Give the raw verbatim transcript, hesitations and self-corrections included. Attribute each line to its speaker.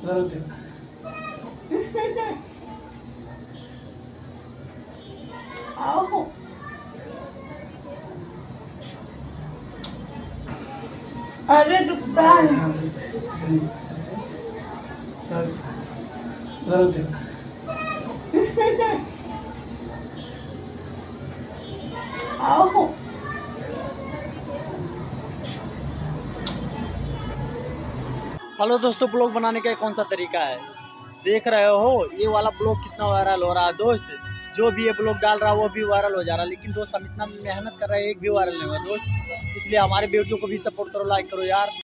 Speaker 1: आओ। अरे दुखता है। आओ।
Speaker 2: हेलो दोस्तों, ब्लॉग बनाने का कौन सा तरीका है देख रहे हो। ये वाला ब्लॉग कितना वायरल हो रहा है दोस्त। जो भी ये ब्लॉग डाल रहा है वो भी वायरल हो जा रहा है, लेकिन दोस्त हम इतना मेहनत कर रहे हैं एक भी वायरल नहीं हुआ दोस्त। इसलिए हमारे वीडियो को भी सपोर्ट करो, लाइक करो यार।